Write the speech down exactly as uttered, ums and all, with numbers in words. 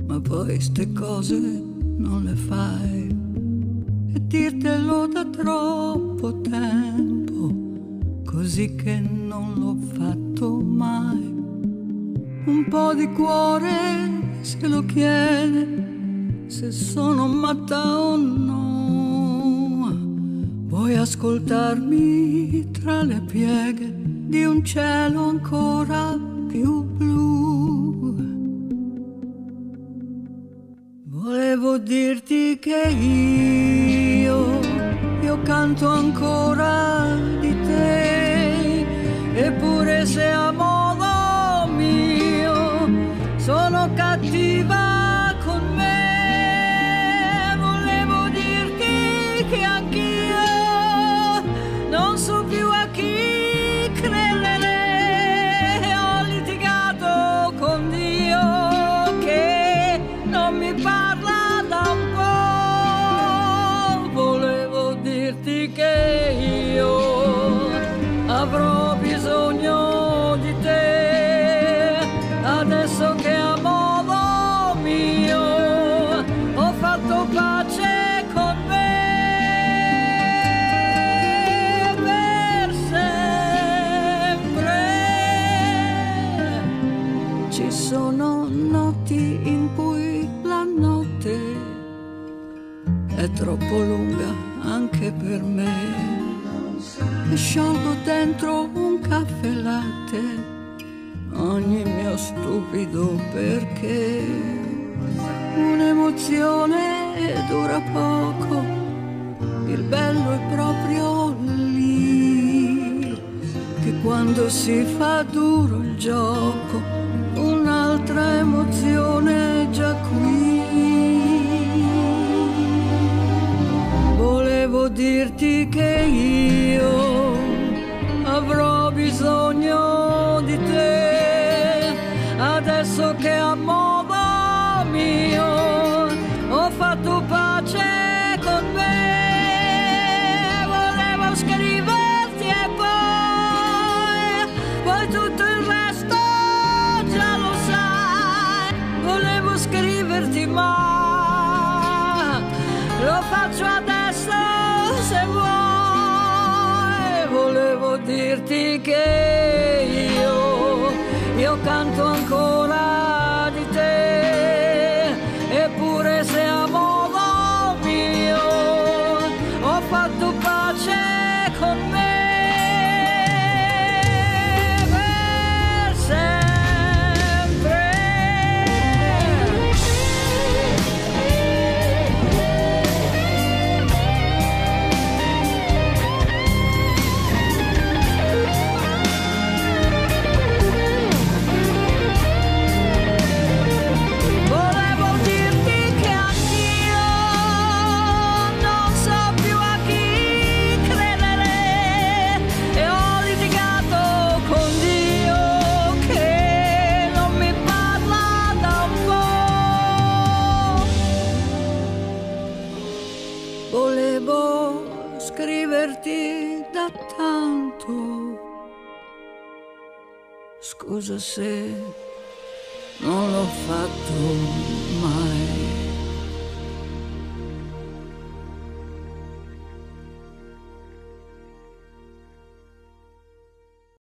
ma poi ste cose non le fai. E dirtelo da troppo tempo, così che non l'ho fatto mai. Un po' di cuore se lo chiede, se sono matta o no. Vuoi ascoltarmi tra le pieghe di un cielo ancora più blu? Volevo dirti che io, io canto ancora di te, eppure se a modo mio sono cattiva con me. Volevo dirti che anch'io non so più a chi credere, ho litigato con Dio che non mi parla da un po'. Volevo dirti che io avrò bisogno di te, adesso che a modo mio ho fatto pace con me. Per sempre ci sono notti in cui la notte è troppo lunga anche per me, e sciolgo dentro un caffè latte ogni mio stupido perché. Un'emozione dura poco, il bello è proprio lì, che quando si fa duro il gioco un'altra emozione è già qui. Volevo dirti che io avrò bisogno di te, adesso che a modo mio ho fatto pace con me. Volevo scriverti e poi, poi tutto il resto già lo sai. Volevo scriverti ma lo faccio adesso se vuoi. Volevo dirti che io, io canto ancora di te, eppure se a modo mio ho fatto pace con me. Per sempre volevo dirti che anch'io non so più a chi credere, e ho litigato con Dio che non mi parla da un po'. Volevo scriverti da tanto, scusa se non l'ho fatto